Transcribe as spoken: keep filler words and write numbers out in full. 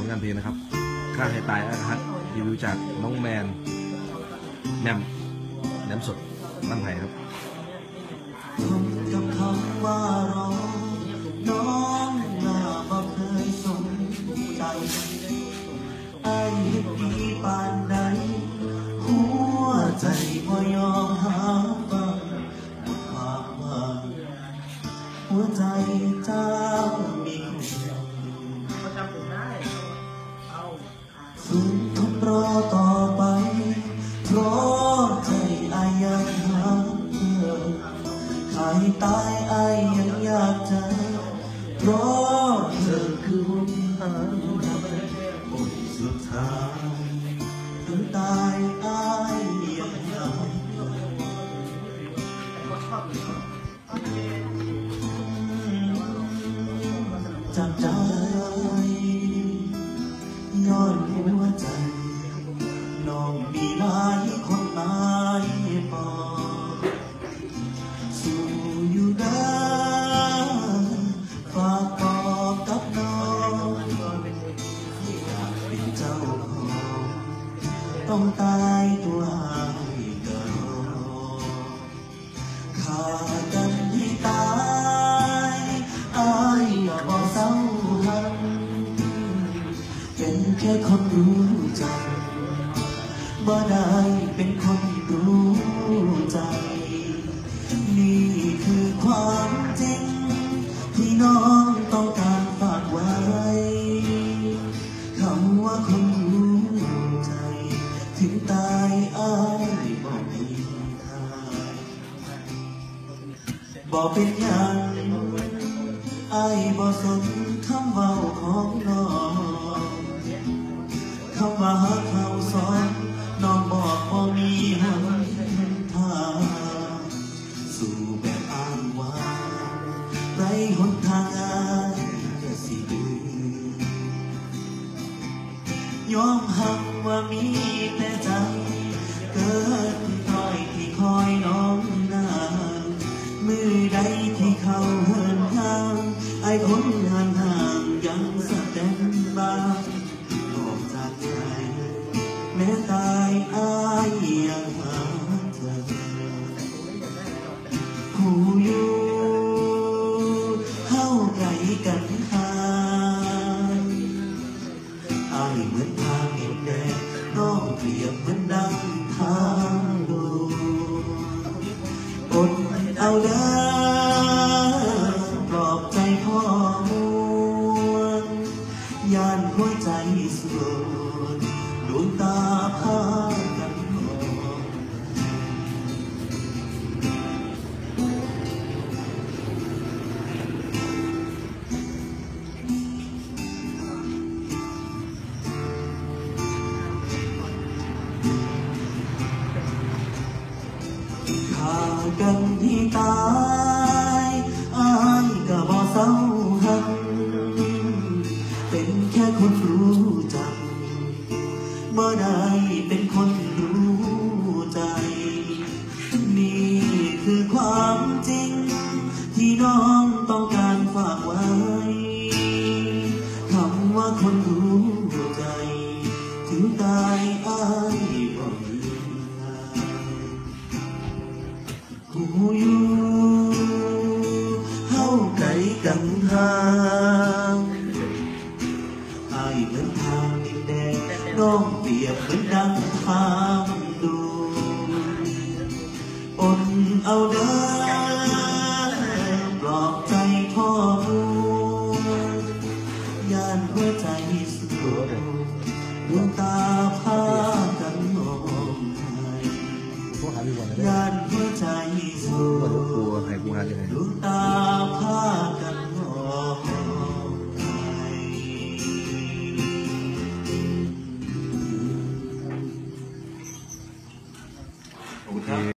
งานเพลงนะครับฆ่าให้ตายอาฮัทรีวิวจากน้องแมนแนมแนมสดบ้านไผ่ครับกับคำว่ารอน้องน่าบ่เคยสนใจไอ้ดีปานใดหัวใจบ่ยอมหาบ้างหมดความหวังหัวใจเจ้ามีฝืนทนรอต่อไปเพราะใจอายยังหาเธอใครตายอายยังอยากเจอเพราะเธอคือหุ่นหางบทสุดท้ายถึงตายอายยังอยากจากใจย้อนหัวใจน้องมีหลายคนหมายปองสู่อยู่เด้อฝากบอกกับน้องอยากเป็นเจ้าของต้องตายตัวให้กระโดดฆ่ากันให้ตายอายอย่าบอกเศร้าหันเป็นแค่คนรู้ใจบ่ได้เป็นคนรู้ใจนี่คือความจริงที่น้องต้องการฝากไว้คำว่าคนรู้ใจถึงตายอ้ายบ่มีทางบ่เป็นอย่างอ้ายบ่สนคำเว้าของน้องคำว่าหักเขาสอนน้องบอกว่ามีหนทางสู่แบบอ้างว้างไรหนทางอายจะสิดื้อยอมหักว่ามีแต่ใจเกิดคอยที่คอยน้องนานมือใดที่เขาเหินทางไอ้คนห่างห่างยังสะเต็มบ้างออกจากใจแม้ตายอายยังหาเธอผู้อยู่เข้าไกลกันห่างอายเหมือนทางเห็นแดงน้องเปรียบเหมือนดังทางดูอดเอาเด้อปลอบใจพ่อมวลยานหัวใจสูญดวงตาพากันมองฆ่ากันที่ตายอายก็บ่เศร้าหันเป็นแค่คนรู้จักบ่ได้เป็นคนรู้ใจนี่คือความจริงที่น้องต้องการฝากไว้คำว่าคนรู้ใจถึงตายอายบ่มีทางผู้อยู่เข้าไกลกันห่างอายเหมือนทางดินแดงน้องเปรียบเหมือนดังทางดูอดเอาเด้อ